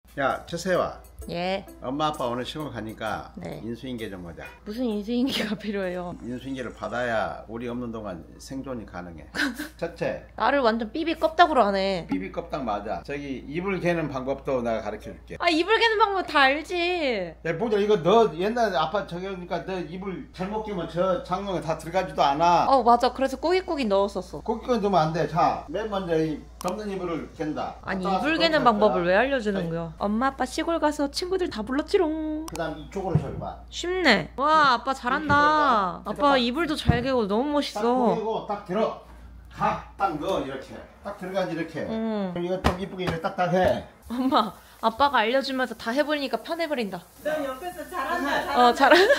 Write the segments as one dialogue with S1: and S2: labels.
S1: 야, 최세화.
S2: 예.
S1: 엄마 아빠 오늘 시골 가니까
S2: 네.
S1: 인수인계 좀 하자.
S2: 무슨 인수인계가 필요해요?
S1: 인수인계를 받아야 우리 없는 동안 생존이 가능해. 첫째,
S2: 나를 완전 삐삐 껍데기로 하네.
S1: 삐삐 껍딱 맞아. 저기 이불 개는 방법도 내가 가르쳐 줄게.
S2: 아, 이불 개는 방법 다 알지.
S1: 야, 보자. 이거 너 옛날에 아빠 저기 오니까 너 이불 잘못 끼면 저 장롱에 다 들어가지도 않아.
S2: 맞아. 그래서 꾸깃꾸깃 넣었었어.
S1: 고기건 넣으면 안 돼. 자, 맨 먼저 이 덮는 이불을 갠다.
S2: 아니, 이불 개는 방법을 왜 알려주는 거야? 엄마 아빠 시골 가서 친구들 다 불렀지롱.
S1: 그 다음 이쪽으로 저기 봐.
S2: 쉽네. 와, 아빠 잘한다. 아빠 이불도 잘 개고 너무
S1: 딱
S2: 멋있어.
S1: 보이고 딱 들어. 딱 넣어 이렇게. 딱 들어가지 이렇게. 이거 좀 이쁘게 이렇게 딱딱해.
S2: 엄마, 아빠가 알려주면서 다 해보니까 편해버린다.
S3: 너 옆에서 잘한다.
S2: 잘한다.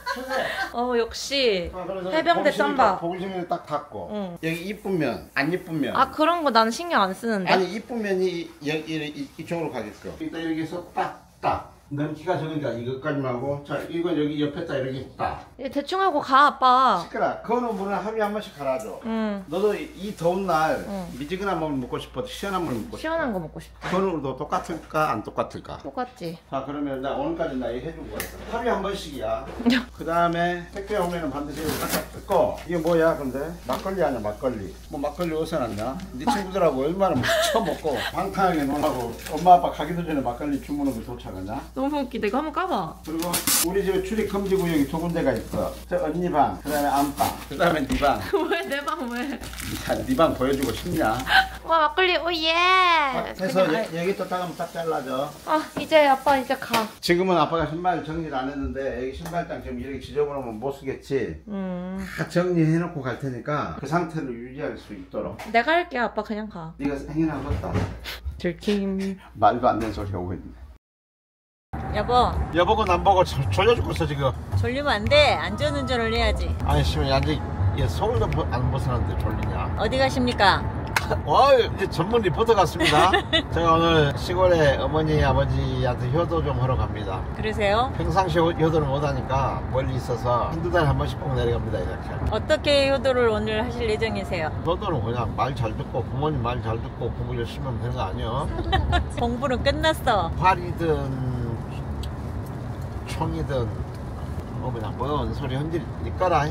S2: 역시 해병대 짬바.
S1: 보글싱을 딱 닫고.
S2: 응.
S1: 여기 이쁜 면, 안 이쁜 면.
S2: 아, 그런 거 나는 신경 안 쓰는데.
S1: 아니 이쁜 면이 이쪽으로 가게끔. 일단 이렇게 해서 딱. 넘기가 적으니까 이것까지만 하고. 자, 이건 여기 옆에다 이렇게 딱.
S2: 대충 하고 가, 아빠.
S1: 시끄라. 그거는 물은 하루에 한 번씩 갈아줘.
S2: 응.
S1: 너도 이 더운 날
S2: 응.
S1: 미지근한 물 먹고 싶어도 시원한 물 먹고 싶어.
S2: 시원한 거 먹고 싶다.
S1: 그거는 똑같을까 안 똑같을까?
S2: 똑같지.
S1: 자, 그러면 나 오늘까지 나 이거 해주고 있어. 하루에 한 번씩이야. 그 다음에 택배 오면은 반드시 딱 뜯고. 이게 뭐야 근데? 막걸리 아니야 막걸리. 뭐 막걸리 어디서 났냐? 네 친구들하고 얼마나 처먹고 방탕하게 놀라고 엄마 아빠 가기도 전에 막걸리 주문하고 도착하냐?
S2: 너무 웃기다. 이거 한번 까봐.
S1: 그리고 우리 집에 출입 금지 구역이 두 군데가 있어. 저 언니 방, 그 다음에 안방, 그 다음에 네 방.
S2: 왜 내 방 왜?
S1: 자, 네 방 보여주고 싶냐?
S2: 와, 막걸리 오예.
S1: 해서 여기 또 따가면 딱 잘라줘.
S2: 이제 아빠 이제 가.
S1: 지금은 아빠가 신발 정리를 안 했는데 여기 신발장 지금 이렇게 지저분하면 못 쓰겠지. 다 정리해놓고 갈 테니까 그 상태를 유지할 수 있도록.
S2: 내가 할게. 아빠 그냥 가.
S1: 네가 행인하겠다.
S2: 들킴.
S1: 말도 안 되는 소리 하고 있네.
S2: 여보,
S1: 여보고 남보고 졸려 죽겠어 지금.
S3: 졸리면 안 돼. 안전운전을 해야지.
S1: 아니 씨발 아직 서울도 안 벗어났는데 졸리냐?
S3: 어디 가십니까?
S1: 와, 이제 전문 리포터 같습니다. 제가 오늘 시골에 어머니 아버지한테 효도 좀 하러 갑니다.
S3: 그러세요?
S1: 평상시에 효도를 못하니까 멀리 있어서 한두 달에 한 번씩 꼭 내려갑니다 이렇게.
S3: 어떻게 효도를 오늘 하실 예정이세요?
S1: 효도는 그냥 말 잘 듣고 부모님 말 잘 듣고 공부 열심히 하면 되는 거 아니야?
S3: 공부는 끝났어.
S1: 활이든 총이든 뭐 그냥 뭔 소리 흔들 있거라.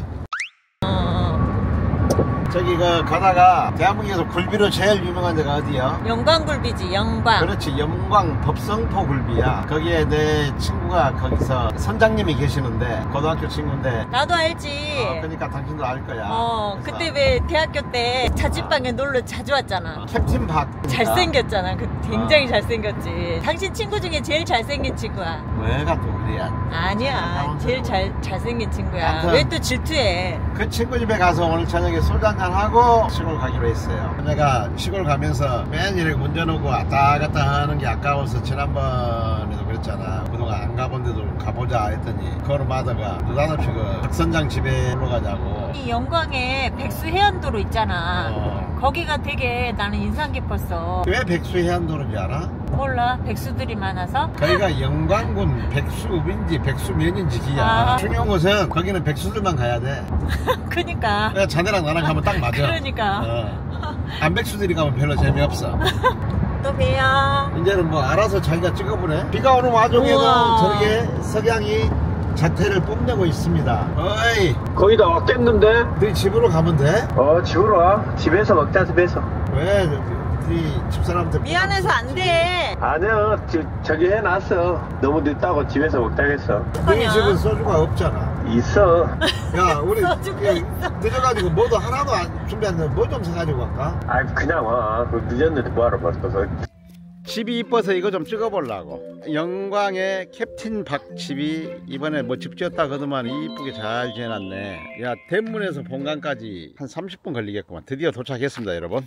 S1: 저기 그 가다가 대한민국에서 굴비로 제일 유명한 데가 어디야?
S3: 영광굴비지, 영광.
S1: 그렇지, 영광 법성포 굴비야. 거기에 내 친구가 거기서 선장님이 계시는데 고등학교 친구인데.
S3: 나도 알지.
S1: 그러니까 당신도 알 거야. 그래서
S3: 그때 왜 대학교 때 자취방에 놀러 자주 왔잖아.
S1: 캡틴 박.
S3: 잘생겼잖아. 굉장히 잘생겼지. 당신 친구 중에 제일 잘생긴 친구야.
S1: 왜가 또 그래야?
S3: 아니야. 제일 잘생긴 친구야.
S1: 아무튼
S3: 왜 또 질투해?
S1: 그 친구 집에 가서 오늘 저녁에 술 한잔 하고 시골 가기로 했어요. 내가 시골 가면서 맨 이렇게 운전하고 왔다 갔다 하는 게 아까워서 지난번에도 그랬잖아. 그동안 안 가본 데도 가보자 했더니 걸음하다가 느닷없이 그 박선장 집에 올라가자고.
S3: 이 영광에 백수 해안도로 있잖아. 거기가 되게 나는 인상 깊었어.
S1: 왜 백수 해안도로인지 알아?
S3: 몰라. 백수들이 많아서?
S1: 거기가 영광군 백수읍인지 백수면인지 기야. 중요한 것은 거기는 백수들만 가야 돼.
S3: 그니까.
S1: 그러니까 자네랑 나랑 가면 딱 맞아.
S3: 그러니까.
S1: 안 백수들이 가면 별로 재미없어.
S3: 또 봬요.
S1: 이제는 뭐 알아서 자기가 찍어보네. 비가 오는 와중에도 저렇게 석양이 자태를 뽐내고 있습니다. 어이,
S4: 거의 다 왔겠는데?
S1: 네 집으로 가면 돼?
S4: 집으로 와. 집에서 먹자, 집에서.
S1: 왜? 네 집사람한테
S3: 미안해서 안 돼.
S4: 아니야, 저기 해놨어. 너무 늦다고 집에서 먹자겠어.
S1: 너희 집은 소주가 없잖아.
S4: 있어.
S1: 야, 우리
S3: 소주가 있어.
S1: 늦어가지고 뭐도 하나도 안 준비했는데 뭐 좀 사가지고 갈까?
S4: 그냥 와. 늦었는데 뭐하러 벌써.
S1: 집이 이뻐서 이거 좀 찍어보려고. 영광의 캡틴 박 집이 이번에 뭐 집 지었다 그러더만 이쁘게 잘 지어놨네. 야, 대문에서 본관까지 한 30분 걸리겠구만. 드디어 도착했습니다 여러분.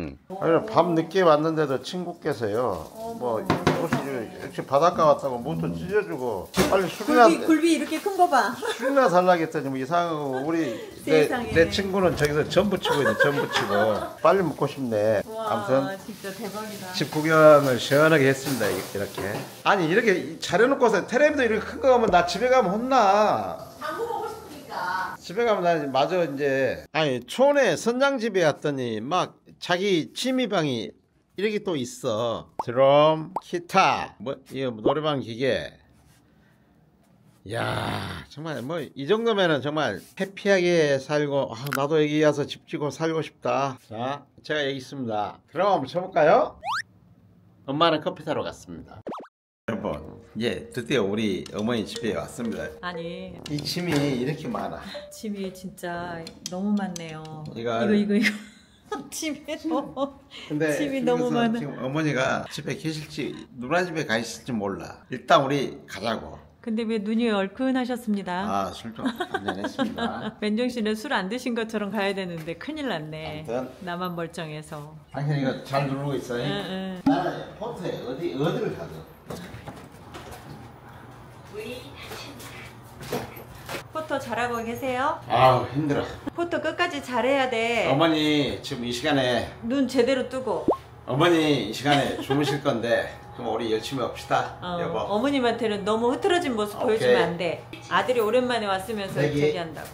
S1: 밤 늦게 왔는데도 친구께서요 뭐 역시 바닷가 왔다고 뭐또 찢어주고 빨리
S3: 굴비 이렇게 큰 거 봐.
S1: 술이나 살라겠더니 뭐 이상하고 우리 내 친구는 저기서 전 부치고 있네. 전 부치고 빨리 먹고 싶네. 아무튼
S3: 진짜 대박이다.
S1: 집 구경을 시원하게 했습니다. 이렇게 아니 이렇게 차려놓고서 텔레비전 이렇게 큰 거 가면 나 집에 가면 혼나.
S3: 당구 먹고 싶으니까.
S1: 집에 가면 난 마저 이제 아니 촌에 선장 집에 갔더니 막 자기 취미방이 이렇게 또 있어. 드럼, 기타, 뭐 이거 노래방 기계. 야, 정말 뭐 이 정도면은 정말 해피하게 살고 나도 여기 와서 집 짓고 살고 싶다. 자, 제가 여기 있습니다. 드럼 한번 쳐볼까요? 엄마는 커피 사러 갔습니다. 여러분, 예, 드디어 우리 어머니 집에 왔습니다.
S3: 아니
S1: 이 짐이 이렇게 많아.
S3: 짐이 진짜 너무 많네요.
S1: 이거
S3: 짐이 너무
S1: 근데
S3: 짐이 너무
S1: 그래서
S3: 많아.
S1: 지금 어머니가 집에 계실지 누나 집에 가 있을지 몰라. 일단 우리 가자고.
S3: 근데 왜 눈이 얼큰하셨습니다.
S1: 아, 술 좀 한잔 했습니다.
S3: 맨정씨는 술 안 드신 것처럼 가야 되는데 큰일 났네.
S1: 아무튼.
S3: 나만 멀쩡해서.
S1: 당신 이거 잘 누르고 있어.
S3: 응.
S1: 나는 포트에 어디를 가서.
S3: 포토 잘하고 계세요?
S1: 아우, 힘들어.
S3: 포토 끝까지 잘해야 돼.
S1: 어머니 지금 이 시간에
S3: 눈 제대로 뜨고.
S1: 어머니 이 시간에 주무실 건데 그럼 우리 열심히 합시다. 여보.
S3: 어머님한테는 너무 흐트러진 모습
S1: 오케이.
S3: 보여주면 안 돼. 아들이 오랜만에 왔으면서
S1: 내기.
S3: 저기 한다고.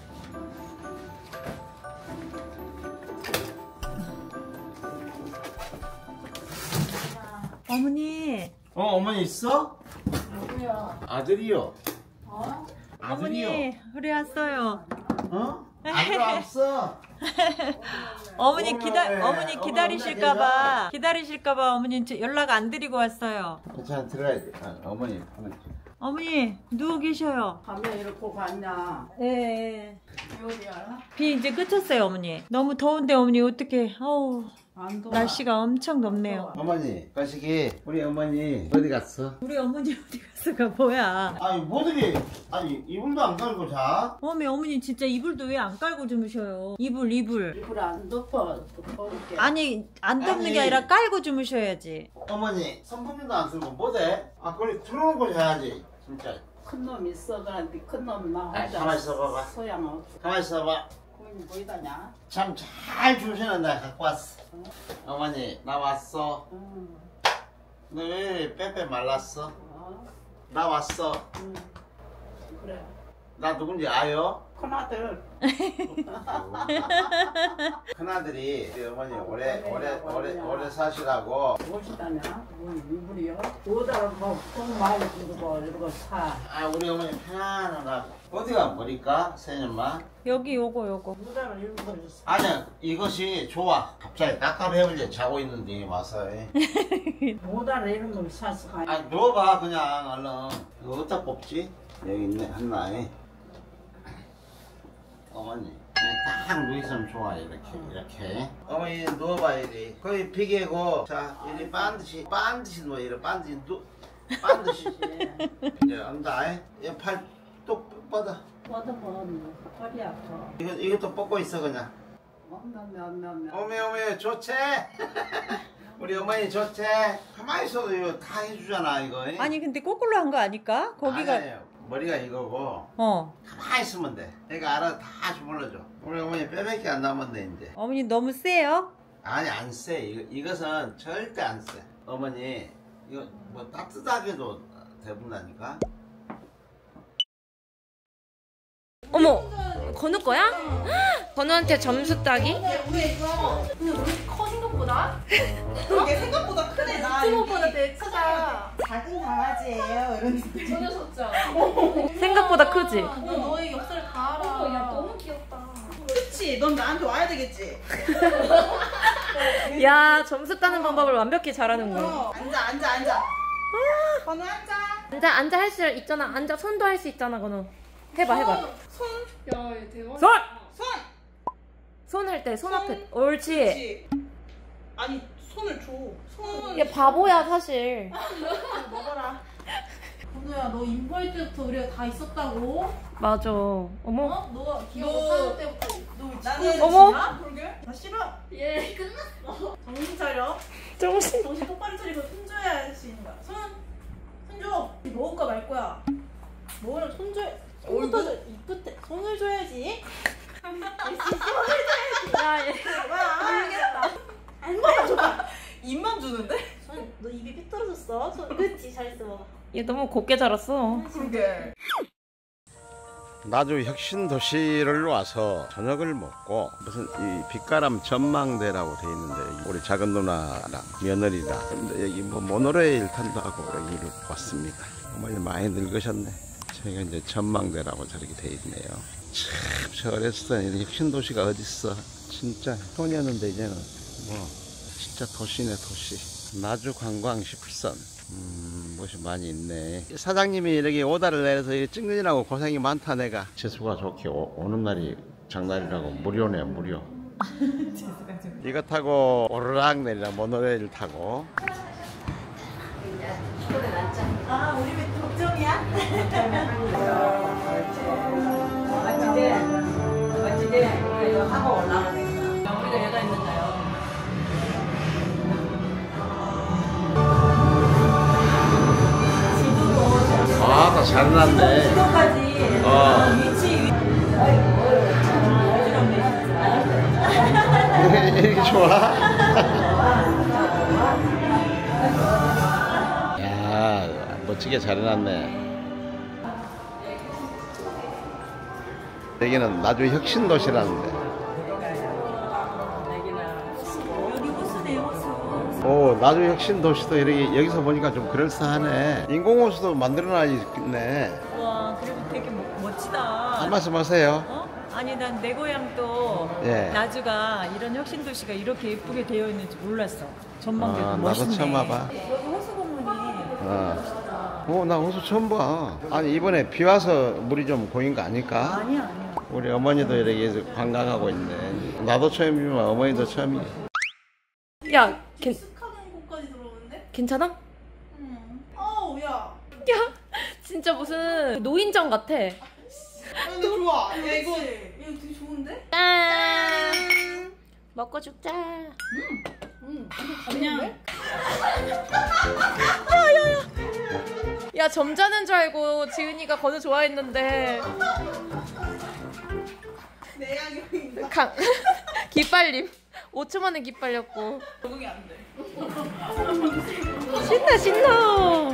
S3: 어머니.
S1: 어머니 있어? 아들이요. 아들이요.
S3: 어머니 우리 왔어요.
S1: 아들 없어.
S3: 어머니
S1: 어머니,
S3: 어머니 기다리실까봐 어머니 연락 안 드리고 왔어요.
S1: 괜찮아, 들어가야 돼. 어머니.
S3: 어머니 누워 계셔요.
S5: 밤에 이렇게 갔냐?
S3: 네.
S5: 요리야?
S3: 비 이제 그쳤어요 어머니. 너무 더운데 어머니 어떻게? 어우
S5: 안 더워.
S3: 날씨가 엄청 덥네요.
S1: 어머니, 거시기 우리 어머니 어디 갔어?
S3: 우리 어머니 어디 갔어가 뭐야?
S1: 아니 뭐들이 이불도 안 깔고 자?
S3: 어머니 진짜 이불도 왜 안 깔고 주무셔요? 이불.
S5: 이불 안 덮어. 덮어볼게.
S3: 아니 안 덮는
S1: 아니.
S3: 게 아니라 깔고 주무셔야지.
S1: 어머니 선풍기도 안 쓰고 뭐대? 그걸 틀어놓고 자야지 진짜.
S5: 큰 놈 있어. 그런데 큰 놈 나
S1: 아이,
S5: 혼자
S1: 가만히 있어봐봐.
S5: 소양없어.
S1: 가만히 있어봐.
S5: 거기 보이다냐?
S1: 참 잘 주시는 날 갖고 왔어. 어머니 나 왔어.
S5: 응.
S1: 너 왜 빼빼 말랐어?
S5: 어?
S1: 나 왔어.
S5: 응. 그래.
S1: 나 누군지 아요?
S5: 큰아들.
S1: 큰아들이 우리 어머니 오래 사시라고.
S5: 무엇이다냐? 이불이요? 오다가 꼭 많이 주고 이러고 사.
S1: 우리 어머니 편안하고. 어디가 버릴까? 새년마?
S3: 여기 요거.
S5: 오다가 이불 사.
S1: 아니야, 이것이 좋아. 갑자기 깜깜해버려. 자고 있는데 와서.
S5: 오다가 이런 걸 사서 가.
S1: 누워봐 그냥 얼른. 이거 어디다 뽑지? 여기 있네 하나에. 어머니 그냥 딱 누워있으면 좋아. 이렇게 어머니 누워봐. 이리 거기 비계고. 자 이리 반드시 누워. 이리 반드시 이제 온다. 팔 또 뻗어.
S5: 뻗으면 허리 아파.
S1: 이것도 뻗고 있어 그냥.
S5: 몇.
S1: 어메 좋지? 우리 어머니 좋지? 가만히 있어도 이거 다 해주잖아 이거.
S3: 아니 근데 거꾸로 한 거 아닐까? 거기가
S1: 아니에요. 머리가 이거고 가만히 있으면 돼. 내가 알아 다 주물러줘. 우리 어머니 뼈밖에 안 남았네 이제.
S3: 어머니 너무 세요?
S1: 아니 안 쎄. 이것은 절대 안 쎄. 어머니 이거 뭐 따뜻하게도 대분다니까.
S2: 어머, 건우 거야? 건우한테 점수 따기?
S6: 그게 생각보다 크네. 나
S2: 생각보다 되게 크다.
S6: 작은 강아지예요. 이러는데.
S2: 전혀 좋죠. 생각보다 크지?
S6: 너 너의 역사를 다 알아. 야 너무 귀엽다. 그치? 넌 나한테 와야 되겠지.
S2: 야, 점수 따는 방법을 완벽히 잘하는구나.
S6: 앉아. 건우 앉아.
S2: 앉아 할 수 있잖아. 앉아 손도 할 수 있잖아, 건우. 해봐.
S6: 손.
S2: 야, 얘 대박.
S6: 손.
S2: 손 할 때 손 앞에. 옳지.
S6: 그렇지. 아니 손을 줘. 손.
S2: 얘 바보야, 사실.
S6: 먹어라. 건우야 너 인부할 때부터 우리가 다 있었다고?
S2: 맞아. 어머.
S6: 너가 기억 사는 때부터 나는
S2: 어머.
S6: 그러게? 나 싫어.
S2: 얘 끝났어.
S6: 정신 차려.
S2: 정신.
S6: 정신 똑바로 차리고 손 줘야 할 수 있는 거야. 손 줘. 먹을 거야 말 거야. 먹으려면 손 줘. 손부터 줘. 이끝에 손을 줘야지.
S2: 야, 얘.
S6: 뭐야? 알겠다. 안 먹어줘. 입만 주는데? 손, 너 입이 삐뚤어졌어. 손, 그치 잘했어. 먹어.
S2: 얘 너무 곱게 자랐어.
S6: 그러게.
S1: 나주 혁신도시를 와서 저녁을 먹고 무슨 이 빛가람 전망대라고 돼 있는데 우리 작은 누나랑 며느리랑 근데 여기 뭐 모노레일 탄다고 여기를 왔습니다. 어머니 많이 늙으셨네. 저희가 이제 전망대라고 저렇게 돼 있네요. 참, 저 어렸을 때 혁신도시가 어딨어. 진짜 손이었는데 이제는 뭐 진짜 도시네 도시. 나주 관광 10선. 곳이 많이 있네. 사장님이 이렇게 오다를 내려서 찍느라고 고생이 많다. 내가 재수가 좋게 오는 날이 장날이라고 무료네 무료. 이거 타고 오르락 내리락 모노레일 타고.
S3: 아, 우리 왜 독점이야? 멋지지? 이거 하고 올라가겠다. 우리가 여가 있는가요?
S1: 아, 다 잘 났네.
S3: 지도까지 위치.
S1: 이렇게 좋아? 야, 멋지게 잘 해놨네. 여기는 나주 혁신도시라는데.
S3: 여기 호수네, 호수.
S1: 오, 나주 혁신도시도 이렇게 여기서 보니까 좀 그럴싸하네. 인공호수도 만들어놔야겠네.
S3: 와, 그리고 되게 멋지다.
S1: 한 말씀 하세요.
S3: 어? 아니, 난 내 고향도
S1: 예.
S3: 나주가 이런 혁신도시가 이렇게 예쁘게 되어 있는지 몰랐어. 전망대도
S1: 나도
S3: 멋있네.
S1: 처음 와봐.
S3: 여기 호수 건물이
S1: 나 호수 처음 봐. 아니, 이번에 비 와서 물이 좀 고인 거 아닐까?
S3: 아니야.
S1: 우리 어머니도 이렇게 관광하고 있네. 나도 처음이지만 어머니도 처음이야.
S2: 야,
S6: 익숙하게 곳까지 들어오는데?
S2: 괜찮아?
S6: 어우 야.
S2: 야, 진짜 무슨 노인정 같아.
S6: 아니 좋아. 야 이거 되게 좋은데?
S2: 짠! 먹고 죽자.
S6: 그냥
S2: 야, 점잖은 줄 알고 지은이가 건우 좋아했는데
S6: 내 양념인가?
S2: 기빨림. 5초 만에 기빨렸고.
S6: 적응이 안 돼.
S2: 신나.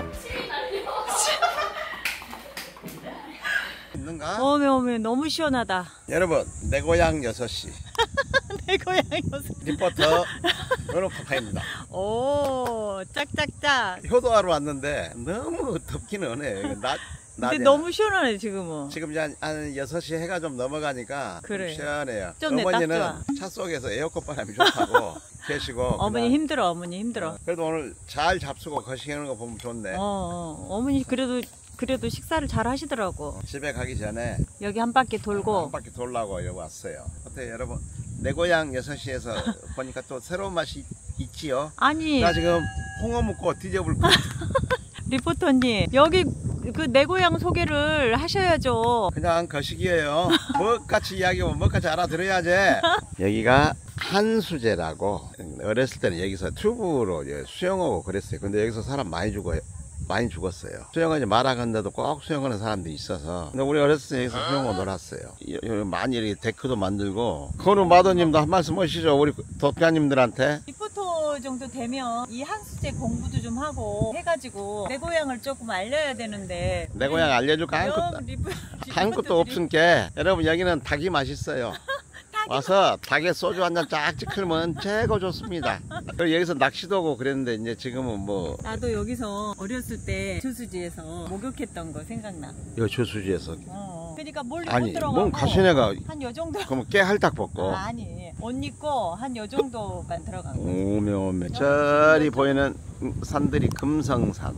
S1: 있는가?
S3: 어메 너무 시원하다.
S1: 여러분, 내 고향 6시
S3: 내 고향이어서.
S1: 리포터 은옥파파입니다.
S3: 오, 짝짝짝.
S1: 효도하러 왔는데 너무 덥기는 해.
S3: 근데 너무 시원하네 지금은.
S1: 지금 이제 한 6시 해가 좀 넘어가니까
S3: 그래.
S1: 좀 시원해요.
S3: 좀
S1: 어머니는
S3: 딱
S1: 차 속에서 에어컨 바람이 좋다고 계시고
S3: 어머니
S1: 그냥
S3: 힘들어, 어머니 힘들어.
S1: 그래도 오늘 잘 잡수고 거시기는 거 보면 좋네.
S3: 어머니 그래도 식사를 잘 하시더라고.
S1: 집에 가기 전에
S3: 여기 한 바퀴 돌고.
S1: 한 바퀴 돌라고 여기 왔어요. 어때요 여러분? 내 고향 6시에서 보니까 또 새로운 맛이 있지요?
S3: 아니
S1: 나 지금 홍어 먹고 뒤져볼 거.
S3: 리포터님 여기 그 내 고향 소개를 하셔야죠.
S1: 그냥 거시기예요. 뭐같이 이야기하면 뭐같이 알아들어야지. 여기가 한수제라고 어렸을 때는 여기서 튜브로 수영하고 그랬어요. 근데 여기서 사람 많이 죽었어요. 수영하지 말아간데도 꼭 수영하는 사람들이 있어서. 근데 우리 어렸을 때 여기서 수영하고 놀았어요. 많이 이렇게 데크도 만들고. 건우 마도님도 한 말씀 하시죠. 우리 독자님들한테.
S3: 리포터 정도 되면 이 한수제 공부도 좀 하고 해가지고 내 고향을 조금 알려야 되는데.
S1: 내 고향 알려줄까? 한 것도 없으니까. 여러분 여기는 닭이 맛있어요. 와서 닭에 소주 한 잔 쫙 끓으면 최고 좋습니다. 그리고 여기서 낚시도 하고 그랬는데 이제 지금은 뭐.
S3: 나도 여기서 어렸을 때 저수지에서 목욕했던 거 생각나.
S1: 이거 저수지에서.
S3: 그러니까 뭘
S1: 아니,
S3: 못 들어가고.
S1: 뭔 가시네가.
S3: 한 요 정도.
S1: 그럼 깨할딱 벗고.
S3: 아니 옷 입고 한 요 정도만 들어가고.
S1: 오메. 저리 보이는 산들이 금성산.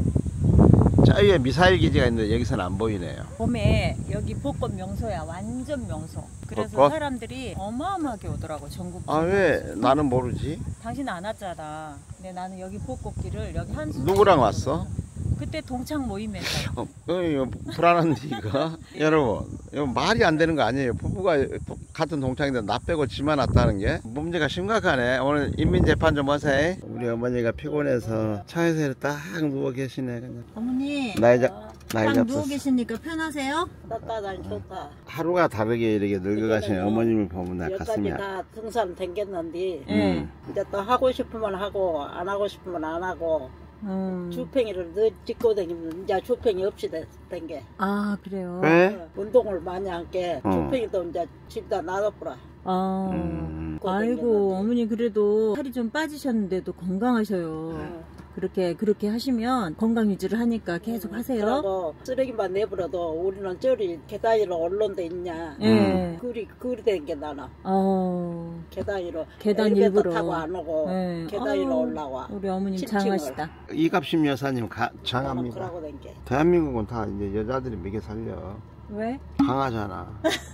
S1: 저 위에 미사일 기지가 있는데 여기서는 안 보이네요.
S3: 봄에 여기 벚꽃 명소야. 완전 명소. 그래서
S1: 벚꽃?
S3: 사람들이 어마어마하게 오더라고 전국.
S1: 아, 왜 나는 모르지?
S3: 당신 안 왔잖아. 근데 나는 여기 벚꽃길을 여기 한
S1: 누구랑 왔어?
S3: 그때 동창 모임에서.
S1: 이거 불안한데 이거. 여러분 이거 말이 안 되는 거 아니에요. 부부가 같은 동창인데 나 빼고 지만 왔다는 게 문제가 심각하네. 오늘 인민재판 좀 하세요. 우리 어머니가 피곤해서 차에서 딱 누워 계시네. 그냥
S3: 어머니
S1: 나이
S3: 딱 누워
S1: 잡혔어.
S3: 계시니까 편하세요?
S5: 좋다 날 좋다.
S1: 하루가 다르게 이렇게 늙어가시는 어머님을 보면 나
S5: 여기까지
S1: 가슴이
S5: 다 등산 댕겼는데
S3: 예.
S5: 이제 또 하고 싶으면 하고 안 하고 싶으면 안 하고 주팽이를 늘 찍고 다니면 이제 주팽이 없이 된 게.
S2: 아 그래요.
S1: 왜?
S5: 운동을 많이 한 게 주팽이도 이제 집다 놔둬버려.
S2: 아 아이고 어머니 그래도 살이 좀 빠지셨는데도 건강하셔요. 그렇게 하시면 건강 유지를 하니까 계속 하세요.
S5: 그리고 쓰레기만 내버려도 우리는 저리 계단 위로 올라온 데 있냐.
S2: 예.
S5: 그리 된 게 나나. 계단 위로.
S2: 계단
S5: 엘리베이터
S2: 일부러.
S5: 타고 안 오고
S2: 예.
S5: 계단 위로
S2: 아유,
S5: 올라와.
S2: 우리 어머님
S5: 7층을.
S2: 장하시다.
S1: 이갑심 여사님
S5: 나는
S1: 장합니다.
S5: 그러고 된 게.
S1: 대한민국은 다 이제 여자들이 먹여 살려.
S2: 왜?
S1: 강하잖아.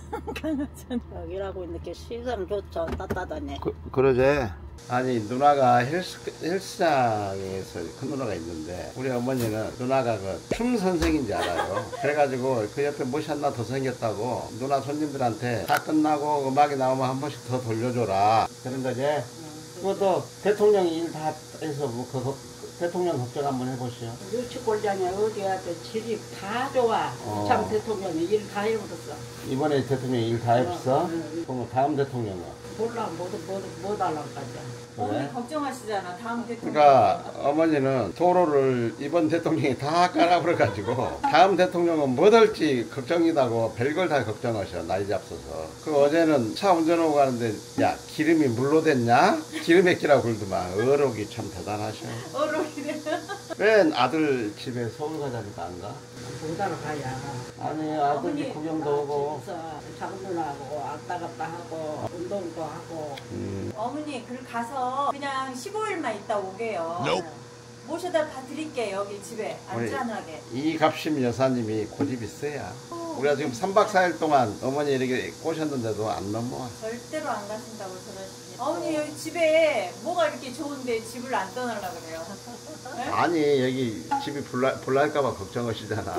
S5: 여기라고 이렇게 시선 좋죠. 따뜻하네.
S1: 그러제. 아니 누나가 헬스장에서 큰 누나가 있는데 우리 어머니는 누나가 그 춤 선생인지 알아요. 그래가지고 그 옆에 못이 하나 더 생겼다고 누나 손님들한테 다 끝나고 음악이 나오면 한 번씩 더 돌려줘라 그런 거지. 그것도 대통령이 일 다 해서 뭐 대통령 걱정 한번 해보시오.
S5: 유치골장에 어디야 질이 다 좋아. 참 대통령이 일 다 해버렸어.
S1: 이번에 대통령이 일 다 해봤어? 그럼 다음 대통령은?
S5: 몰라 못 알아까지.
S3: 어머니 걱정하시잖아. 다음 대통령.
S1: 그러니까 어머니는 도로를 이번 대통령이 다 깔아버려가지고 다음 대통령은 뭐 할지 걱정이다고 별걸 다 걱정하셔. 나이 잡숴서. 그 어제는 차 운전하고 가는데 야 기름이 물로 됐냐? 기름에 끼라고 그러더만. 어록이 참 대단하셔.
S3: 어록이네.
S1: 왜 아들 집에 서울 가자니까 안 가?
S5: 못 알아가야.
S1: 아니 아들 집 구경도 오고.
S5: 장문하고 왔다 갔다 하고 운동도 하고.
S3: 어머니 그 가서 그냥 15일만 있다 오게요. 모셔다 다 드릴게요. 여기 집에 안전하게.
S1: 이갑심 여사님이 고집 있어야. 우리가 지금 3박 4일 동안 어머니 이렇게 꼬셨는데도 안 넘어와.
S3: 절대로 안 가신다고 그러시니. 어머니 여기 집에 뭐가 이렇게 좋은데 집을 안 떠나려고 그래요. 네?
S1: 아니 여기 집이 불날까봐 걱정하시잖아.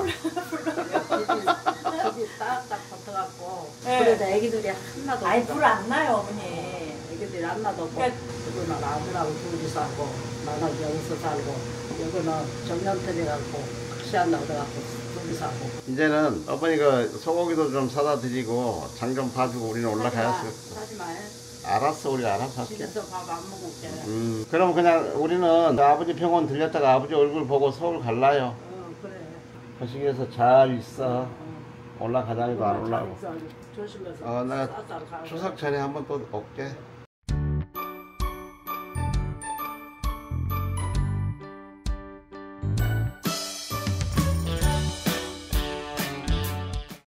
S5: 집이 딱딱 붙어갖고.
S3: 네.
S5: 그래도 애기들이 하나도
S3: 아이
S5: 없어.
S3: 불 안 나요 어머니.
S5: 애기들이 하나도 없고.
S3: 그러니까-
S5: 그거는 아들하고 둘이 살고 나는 여기서 살고 여기는 정년퇴해 갖고 시한다고 그래갖고 둘이 살고.
S1: 이제는 어머니가 소고기도 좀 사다 드리고 장 좀 봐주고 우리는 올라가야지.
S5: 하지 마.
S1: 알았어 우리 알아서 할게.
S5: 집에서 밥 안 먹을게.
S1: 그럼 그냥 우리는 아버지 병원 들렸다가 아버지 얼굴 보고 서울 갈라요.
S5: 그래.
S1: 거시기에서 잘 있어. 올라가자니도 안 올라오고.
S5: 조심해서.
S1: 나
S5: 쌀쌀 가고.
S1: 추석 전에 한번 또 올게.